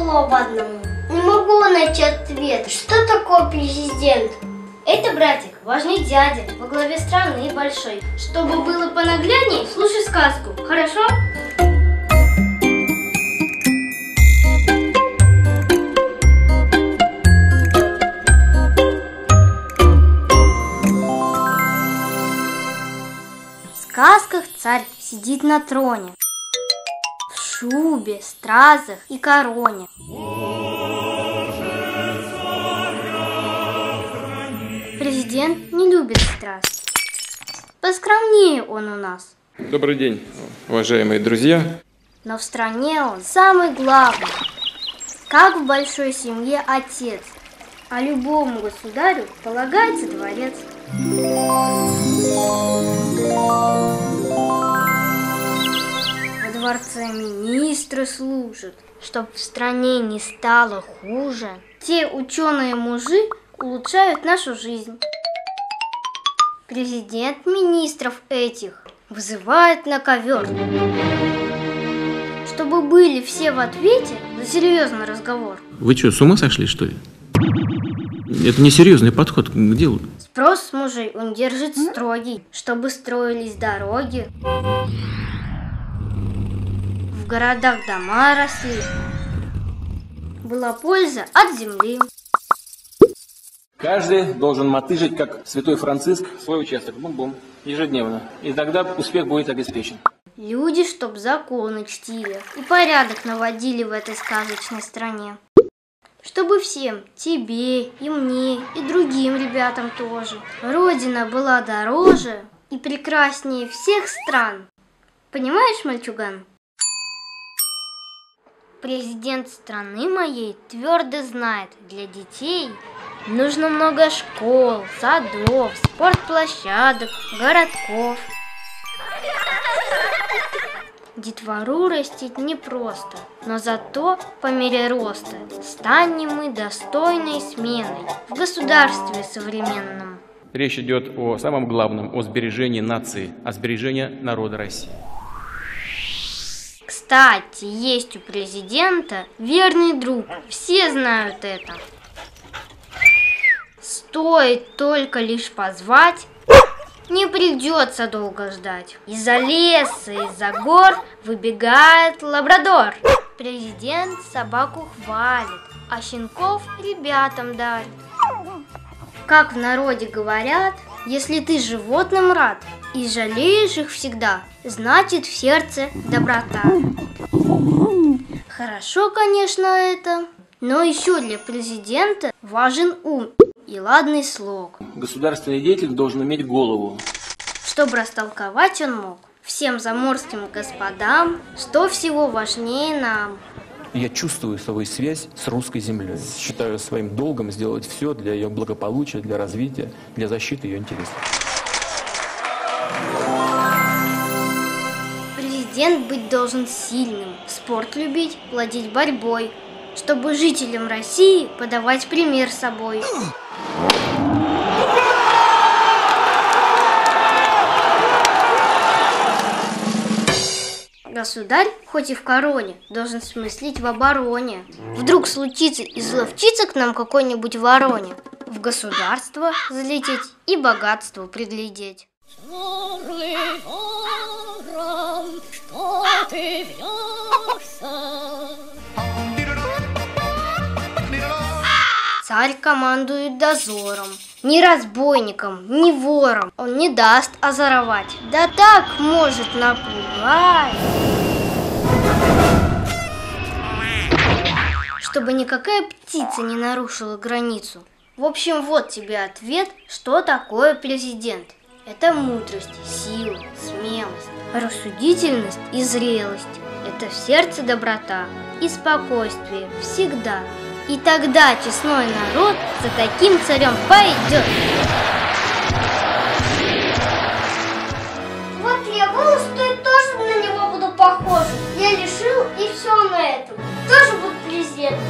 тяжело об одном. Не могу найти ответ. Что такое президент? Это, братик, важный дядя во главе страны большой. Чтобы было понаглядней, слушай сказку, хорошо? В сказках царь сидит на троне, в шубе, стразах и короне. Президент не любит страсть. Поскромнее он у нас. Добрый день, уважаемые друзья. Но в стране он самый главный. Как в большой семье отец. А любому государю полагается дворец. Во дворце министры служат, чтоб в стране не стало хуже. Те ученые-мужи улучшают нашу жизнь. Президент министров этих вызывает на ковер, чтобы были все в ответе за серьезный разговор. Вы что, с ума сошли, что ли? Это несерьезный подход к делу. Спрос с мужей он держит строгий, чтобы строились дороги, в городах дома росли, была польза от земли. Каждый должен мотыжить, как святой Франциск, свой участок, бум-бум, ежедневно. И тогда успех будет обеспечен. Люди, чтоб законы чтили и порядок наводили в этой сказочной стране. Чтобы всем, тебе и мне, и другим ребятам тоже, Родина была дороже и прекраснее всех стран. Понимаешь, мальчуган? Президент страны моей твердо знает, для детей нужно много школ, садов, спортплощадок, городков. Детвору растить непросто, но зато по мере роста станем мы достойной сменой в государстве современном. Речь идет о самом главном, о сбережении нации, о сбережении народа России. Кстати, есть у президента верный друг, все знают это. Стоит только лишь позвать, не придется долго ждать. Из-за леса, из-за гор выбегает лабрадор. Президент собаку хвалит, а щенков ребятам дарит. Как в народе говорят, если ты животным рад и жалеешь их всегда, значит в сердце доброта. Хорошо, конечно, это, но еще для президента важен ум и ладный слог. Государственный деятель должен иметь голову, чтобы растолковать он мог всем заморским господам, что всего важнее нам. Я чувствую свою связь с русской землей. Считаю своим долгом сделать все для ее благополучия, для развития, для защиты ее интересов. Президент быть должен сильным, спорт любить, владеть борьбой, чтобы жителям России подавать пример собой. Государь, хоть и в короне, должен смыслить в обороне. Вдруг случится изловчиться к нам какой-нибудь вороне, в государство залететь и богатство приглядеть. Черный ворон, что ты вьешься? Царь командует дозором, ни разбойником, ни вором он не даст озоровать. Да так может напугать, чтобы никакая птица не нарушила границу. В общем, вот тебе ответ, что такое президент. Это мудрость, сила, смелость, рассудительность и зрелость. Это в сердце доброта и спокойствие всегда. И тогда честной народ за таким царем пойдет. Вот я вырос, что я тоже на него буду похож. Я решил, и все на этом. Тоже буду президентом.